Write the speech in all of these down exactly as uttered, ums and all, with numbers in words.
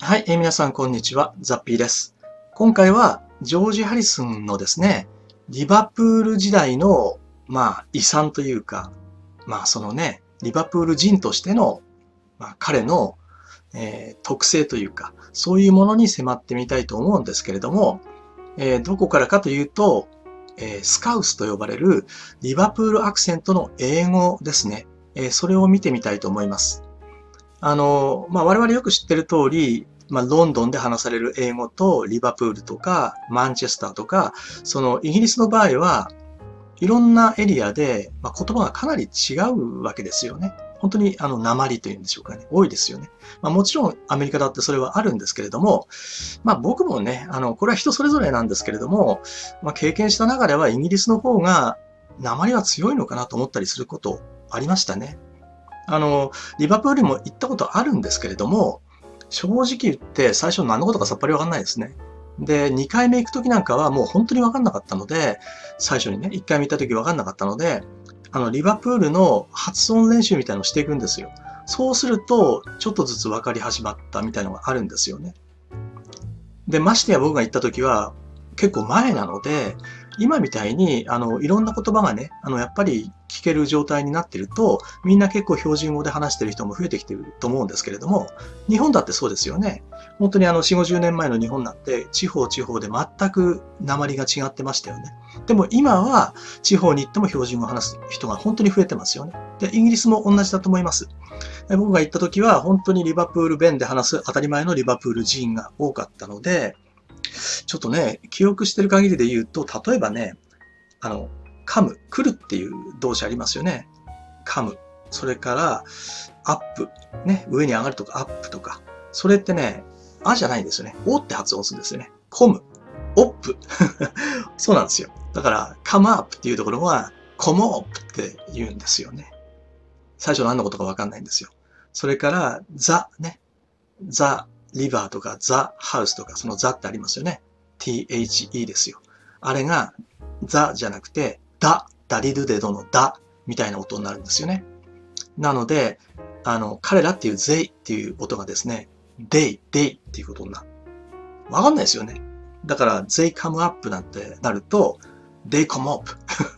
はい、えー皆さんこんにちは、ザッピーです。今回はジョージ・ハリスンのですね、リバプール時代の、まあ、遺産というか、まあ、そのね、リバプール人としての、まあ、彼の、えー特性というか、そういうものに迫ってみたいと思うんですけれども、えーどこからかというと、えースカウスと呼ばれるリバプールアクセントの英語ですね。えーそれを見てみたいと思います。あの、まあ、我々よく知ってる通り、まあ、ロンドンで話される英語とリバプールとかマンチェスターとか、そのイギリスの場合はいろんなエリアで、まあ、言葉がかなり違うわけですよね。本当にあの訛というんでしょうかね。多いですよね。まあ、もちろんアメリカだってそれはあるんですけれども、まあ僕もね、あの、これは人それぞれなんですけれども、まあ、経験した中ではイギリスの方が訛は強いのかなと思ったりすることありましたね。あの、リバプールも行ったことあるんですけれども、正直言って最初何のことかさっぱりわかんないですね。で、にかいめ行くときなんかはもう本当にわかんなかったので、最初にね、いっかいめ行ったときわかんなかったので、あの、リバプールの発音練習みたいなのをしていくんですよ。そうすると、ちょっとずつわかり始まったみたいなのがあるんですよね。で、ましてや僕が行った時は結構前なので、今みたいに、あの、いろんな言葉がね、あの、やっぱり聞ける状態になってると、みんな結構標準語で話してる人も増えてきてると思うんですけれども、日本だってそうですよね。本当にあの、よんじゅう、ごじゅうねんまえの日本なんて、地方地方で全く訛りが違ってましたよね。でも今は、地方に行っても標準語を話す人が本当に増えてますよね。で、イギリスも同じだと思います。僕が行った時は、本当にリバプール弁で話す当たり前のリバプール人が多かったので、ちょっとね、記憶してる限りで言うと、例えばね、あの、噛む、来るっていう動詞ありますよね。噛む。それから、アップ。ね、上に上がるとか、アップとか。それってね、あじゃないんですよね。おって発音するんですよね。コム。オップ。そうなんですよ。だから、カムアップっていうところは、コムオップって言うんですよね。最初何のことかわかんないんですよ。それから、ザ、ね。ザ・リバーとかザ・ハウスとか、そのザってありますよね。ティーエイチイー ですよ。あれがザじゃなくて、ダ、ダリルデドのダみたいな音になるんですよね。なので、あの、彼らっていう they っていう音がですね、they, they っていうことになる。わかんないですよね。だから、they come up なんてなると、they come up,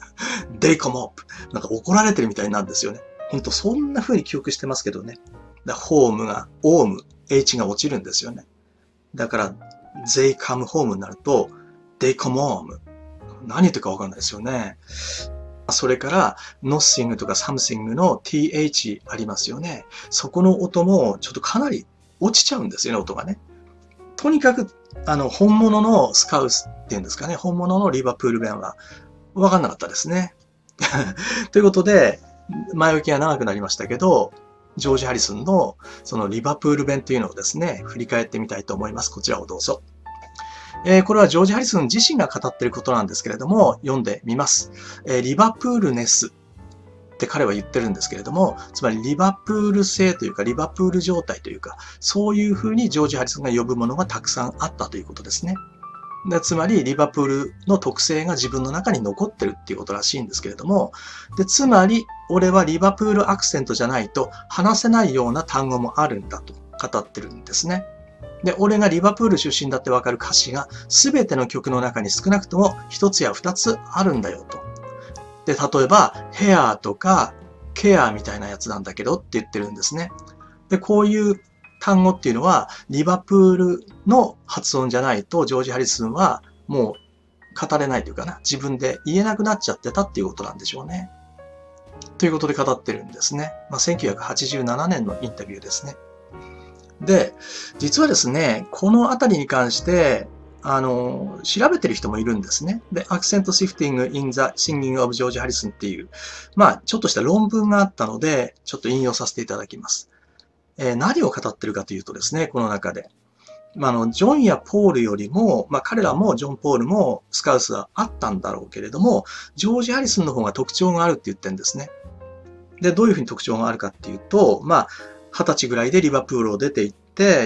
they come up なんか怒られてるみたいなんですよね。ほんとそんな風に記憶してますけどね。だホームが、オーム、H が落ちるんですよね。だから、they come home になると、they come home。何言ってるかわかんないですよね。それから、nothing とか something の th ありますよね。そこの音もちょっとかなり落ちちゃうんですよね、音がね。とにかく、あの、本物のスカウスっていうんですかね、本物のリバプール弁はわかんなかったですね。ということで、前置きが長くなりましたけど、ジョージ・ハリスンのそのリバプール弁というのをですね、振り返ってみたいと思います。こちらをどうぞ。えー、これはジョージ・ハリスン自身が語っていることなんですけれども、読んでみます。えー、リバプールネスって彼は言ってるんですけれども、つまりリバプール性というか、リバプール状態というか、そういうふうにジョージ・ハリスンが呼ぶものがたくさんあったということですね。でつまり、リバプールの特性が自分の中に残ってるっていうことらしいんですけれども、でつまり、俺はリバプールアクセントじゃないと話せないような単語もあるんだと語ってるんですね。で、俺がリバプール出身だってわかる歌詞が全ての曲の中に少なくとも一つや二つあるんだよと。で、例えば、ヘアとかケアみたいなやつなんだけどって言ってるんですね。で、こういう単語っていうのは、リバプールの発音じゃないと、ジョージ・ハリスンはもう語れないというかな、自分で言えなくなっちゃってたっていうことなんでしょうね。ということで語ってるんですね。まあ、せんきゅうひゃくはちじゅうななねんのインタビューですね。で、実はですね、このあたりに関して、あの、調べてる人もいるんですね。で、Accent Shifting in the Singing of George Harrison っていう、まあ、ちょっとした論文があったので、ちょっと引用させていただきます。えー、何を語ってるかというとですね、この中で。まあ、あの、ジョンやポールよりも、まあ、彼らもジョン・ポールもスカウスはあったんだろうけれども、ジョージ・ハリスンの方が特徴があるって言ってるんですね。で、どういうふうに特徴があるかっていうと、まあ、はたちぐらいでリバプールを出て行って、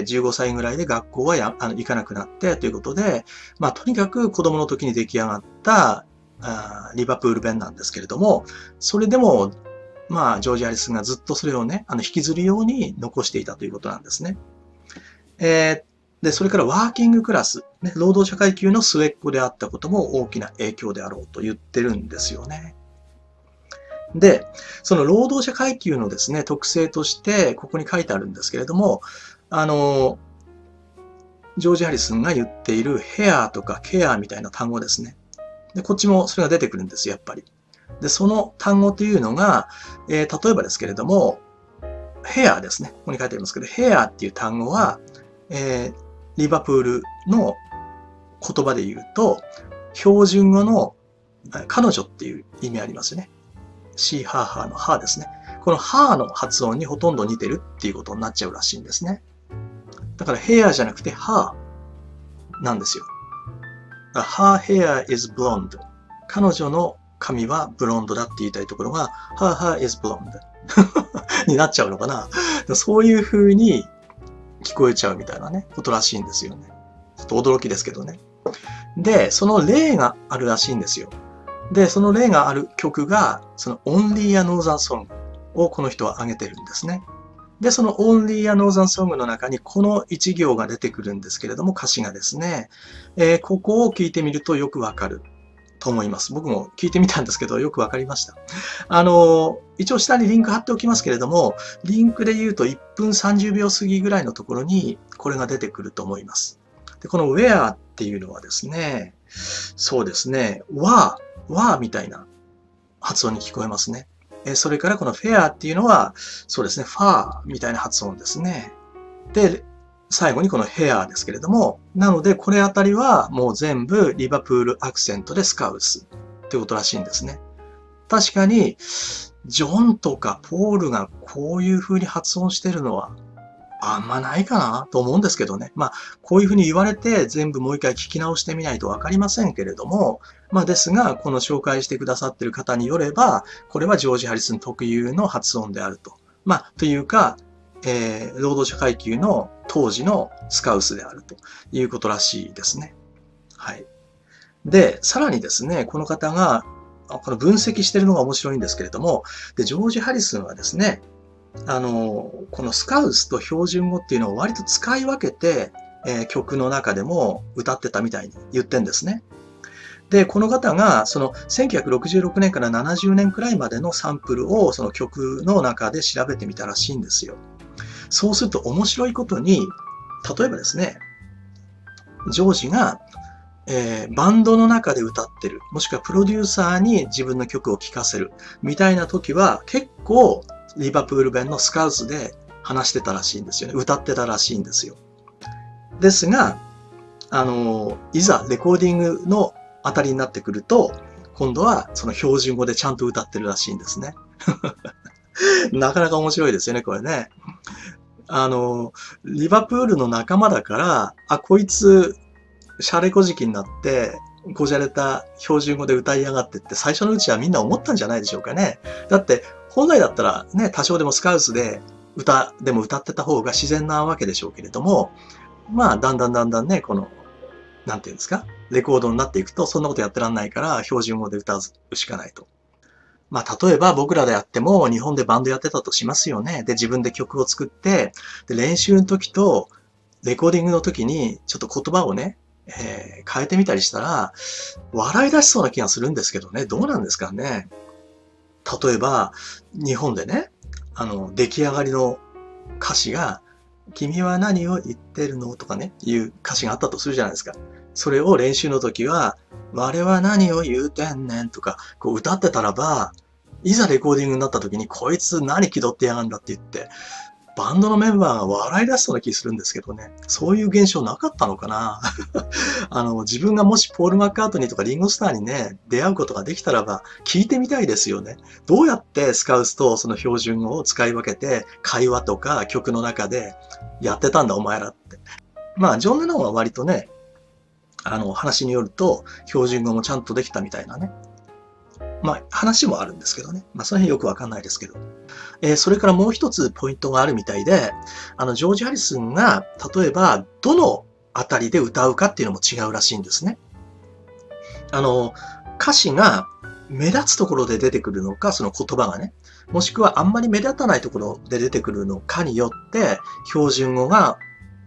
じゅうごさいぐらいで学校はやあの行かなくなってということで、まあ、とにかく子供の時に出来上がったあリバプール弁なんですけれども、それでも、まあ、ジョージ・ハリスンがずっとそれをね、あの引きずるように残していたということなんですね。えー、 で、それからワーキングクラス、ね、労働者階級の末っ子であったことも大きな影響であろうと言ってるんですよね。で、その労働者階級のですね、特性として、ここに書いてあるんですけれども、あの、ジョージ・ハリスンが言っているヘアとかケアみたいな単語ですね。で、こっちもそれが出てくるんですよ、やっぱり。で、その単語というのが、えー、例えばですけれども、ヘアですね。ここに書いてありますけど、ヘアっていう単語は、えー、リバプールの言葉で言うと、標準語の彼女っていう意味ありますよね。シーハーハーのハーですね。このハーの発音にほとんど似てるっていうことになっちゃうらしいんですね。だからヘアじゃなくてハーなんですよ。Her hair is blonde. 彼女の髪はブロンドだって言いたいところが Her hair is blonde になっちゃうのかな。そういう風に聞こえちゃうみたいなね、ことらしいんですよね。ちょっと驚きですけどね。で、その例があるらしいんですよ。で、その例がある曲が、その Only a Northern Song をこの人は挙げてるんですね。で、その Only a Northern Song の中にこの一行が出てくるんですけれども、歌詞がですね、えー、ここを聞いてみるとよくわかると思います。僕も聞いてみたんですけど、よくわかりました。あの、一応下にリンク貼っておきますけれども、リンクで言うといっぷんさんじゅうびょう過ぎぐらいのところにこれが出てくると思います。で、この Where っていうのはですね、そうですね、わー、わーみたいな発音に聞こえますね。それからこのフェアっていうのは、そうですね、ファーみたいな発音ですね。で、最後にこのヘアですけれども、なのでこれあたりはもう全部リバプールアクセントでスカウスってことらしいんですね。確かに、ジョンとかポールがこういう風に発音してるのはあんまないかなと思うんですけどね。まあ、こういう風に言われて全部もう一回聞き直してみないとわかりませんけれども、まあですが、この紹介してくださっている方によれば、これはジョージ・ハリスン特有の発音であると。まあ、というか、えー、労働者階級の当時のスカウスであるということらしいですね。はい。で、さらにですね、この方が、この分析しているのが面白いんですけれども、で、ジョージ・ハリスンはですね、あの、このスカウスと標準語っていうのを割と使い分けて、えー、曲の中でも歌ってたみたいに言ってんですね。で、この方が、そのせんきゅうひゃくろくじゅうろくねんからななじゅうねんくらいまでのサンプルをその曲の中で調べてみたらしいんですよ。そうすると面白いことに、例えばですね、ジョージが、えー、バンドの中で歌ってる、もしくはプロデューサーに自分の曲を聴かせる、みたいな時は結構リバプール弁のスカウスで話してたらしいんですよね。歌ってたらしいんですよ。ですが、あの、いざレコーディングのあたりになってくると、今度はその標準語でちゃんと歌ってるらしいんですね。なかなか面白いですよね、これね。あの、リバプールの仲間だから、あ、こいつ、シャレこじきになって、こじゃれた標準語で歌いやがってって最初のうちはみんな思ったんじゃないでしょうかね。だって、本来だったらね、多少でもスカウスで歌、でも歌ってた方が自然なわけでしょうけれども、まあ、だんだんだんだんね、この、なんていうんですか、レコードになっていくと、そんなことやってらんないから、標準語で歌うしかないと。まあ、例えば僕らであっても、日本でバンドやってたとしますよね。で、自分で曲を作って、で、練習の時と、レコーディングの時に、ちょっと言葉をね、えー、変えてみたりしたら、笑い出しそうな気がするんですけどね、どうなんですかね。例えば、日本でね、あの、出来上がりの歌詞が、君は何を言ってるのとかね、いう歌詞があったとするじゃないですか。それを練習の時は、我は何を言うてんねんとか、こう歌ってたらば、いざレコーディングになった時に、こいつ何気取ってやがんだって言って、バンドのメンバーが笑い出しそうな気するんですけどね。そういう現象なかったのかなあの、自分がもしポール・マッカートニーとかリンゴスターにね、出会うことができたらば、聞いてみたいですよね。どうやってスカウスとその標準語を使い分けて、会話とか曲の中でやってたんだお前らって。まあ、ジョン・レノンは割とね、あの、話によると、標準語もちゃんとできたみたいなね。まあ、話もあるんですけどね。まあ、その辺よくわかんないですけど。えー、それからもう一つポイントがあるみたいで、あの、ジョージ・ハリスンが、例えば、どのあたりで歌うかっていうのも違うらしいんですね。あの、歌詞が目立つところで出てくるのか、その言葉がね、もしくはあんまり目立たないところで出てくるのかによって、標準語が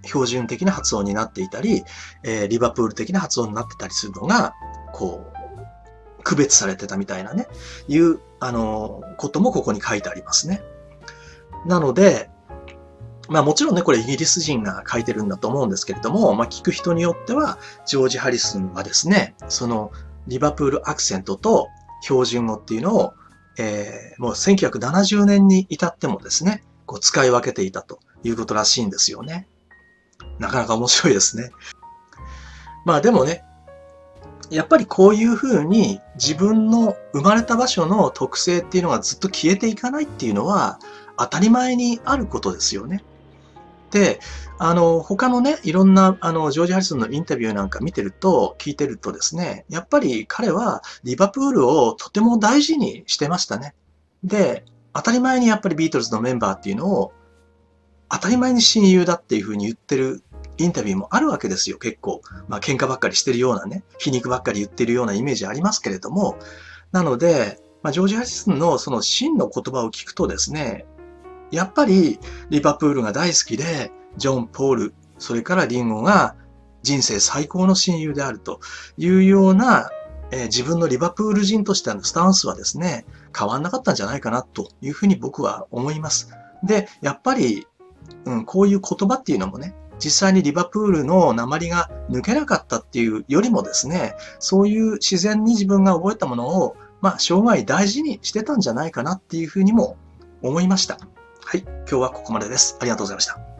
標準的な発音になっていたり、えー、リバプール的な発音になってたりするのが、こう、区別されてたみたいなね、いう、あの、こともここに書いてありますね。なので、まあもちろんね、これイギリス人が書いてるんだと思うんですけれども、まあ聞く人によっては、ジョージ・ハリスンはですね、そのリバプールアクセントと標準語っていうのを、えー、もうせんきゅうひゃくななじゅうねんに至ってもですね、こう使い分けていたということらしいんですよね。なかなか面白いですね。まあでもね、やっぱりこういうふうに自分の生まれた場所の特性っていうのがずっと消えていかないっていうのは当たり前にあることですよね。で、あの、他のね、いろんな、あの、ジョージ・ハリスンのインタビューなんか見てると、聞いてるとですね、やっぱり彼はリバプールをとても大事にしてましたね。で、当たり前にやっぱりビートルズのメンバーっていうのを、当たり前に親友だっていうふうに言ってるインタビューもあるわけですよ、結構。まあ、喧嘩ばっかりしてるようなね、皮肉ばっかり言ってるようなイメージありますけれども、なので、まあ、ジョージ・ハリスンのその真の言葉を聞くとですね、やっぱりリバプールが大好きで、ジョン・ポール、それからリンゴが人生最高の親友であるというような、えー、自分のリバプール人としてのスタンスはですね、変わんなかったんじゃないかなというふうに僕は思います。で、やっぱり、うん、こういう言葉っていうのもね、実際にリバプールの訛りが抜けなかったっていうよりもですね、そういう自然に自分が覚えたものを、まあ、生涯大事にしてたんじゃないかなっていうふうにも思いました。はい。今日はここまでです。ありがとうございました。